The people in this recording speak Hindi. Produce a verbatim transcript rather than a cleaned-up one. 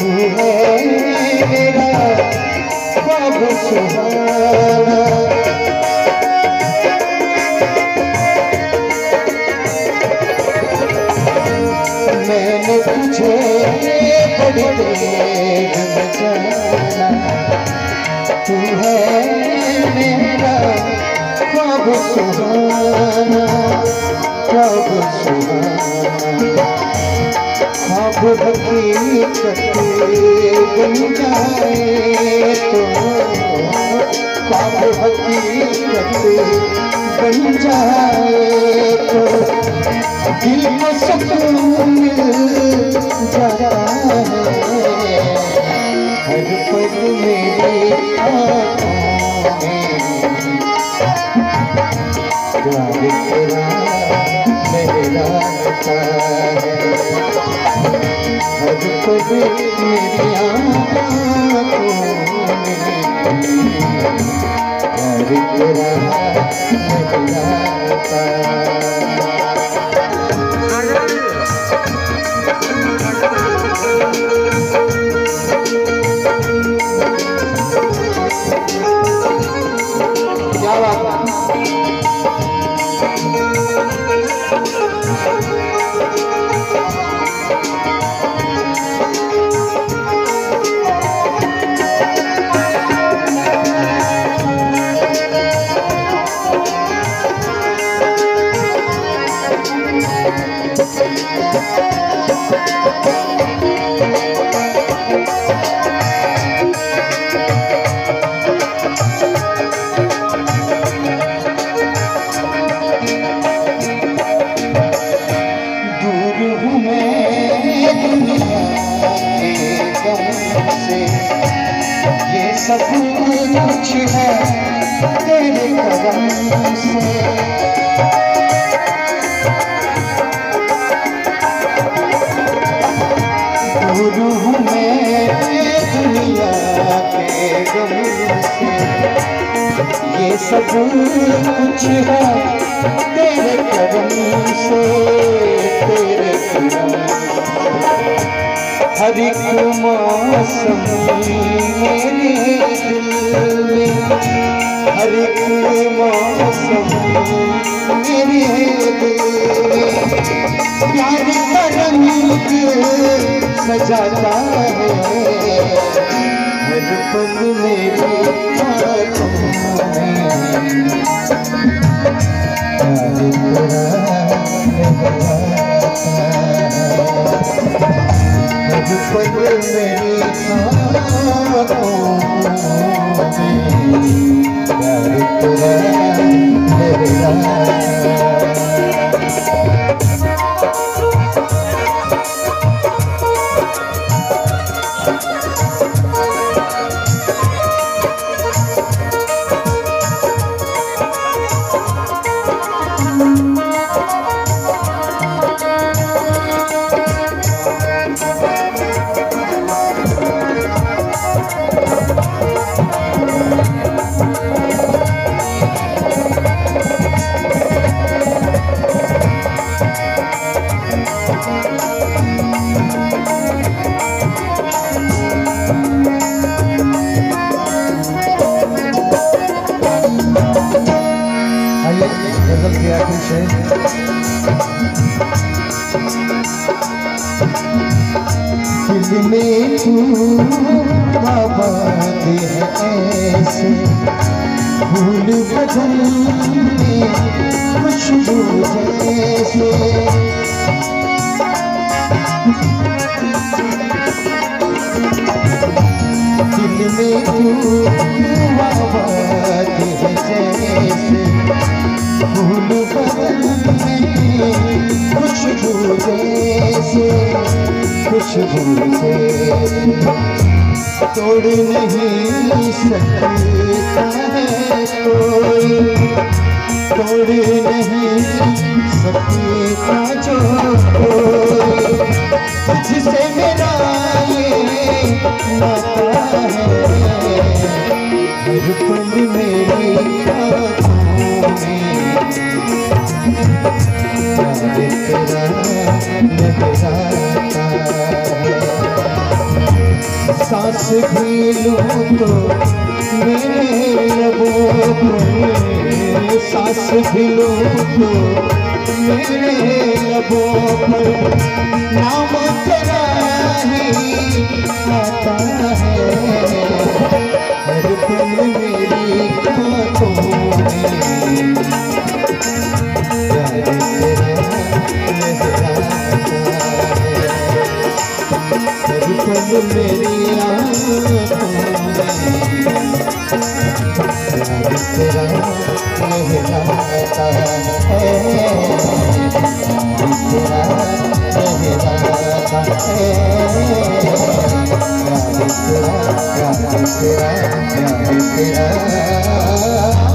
है मेरा ख्वाब सुहाना। मैंने तुझे बड़ी देर में जाना, तू है मेरा ख्वाब सुहाना, ख्वाब सुहाना। ख्वाब हकीकत बन जाए तो, ख्वाब हकीकत बन जाए तो दिल को सुकून मिल जाता है। हर पल मेरी आँखों में प्यार तेरा लहराता है। हर पल मेरी आँखों में प्यार तेरा लहराता है। सब कुछ है तेरे कदम से, दूर हूँ मैं दुनिया के गम से। ये सब कुछ है तेरे कदम से, तेरे कदम से। हर एक मौसम मेरे दिल में, हर एक मौसम मेरे दिल में प्यार का रंग सजाता है। हर पल मेरी आँखों में पल मेरी आँखों में प्यार तेरा लहराता। गजल की आखिरी शेर। दिल में तू आबाद है ऐसे, फूल बदन में खुशबू जैसे। दिल में तू आबाद है जैसे, फूल बदन में खुशबू जैसे, खुशबू से। तोड़ नहीं सकता है कोई, तोड़ नहीं सकता जो कोई। तुझसे मेरा ये नाता है, हर पल मेरी आँखों में प्यार तेरा लहराता है। सांस भी लूं तो मेरे लबों पर, सांस भी लूं तो मेरे लबों पर नाम तेरा ही आता है। हर पल मेरी आँखों में प्यार तेरा लहराता है। हर पल मेरी आँखों में प्यार तेरा लहराता है। तेरा लहराता है। प्यार तेरा प्यार तेरा प्यार तेरा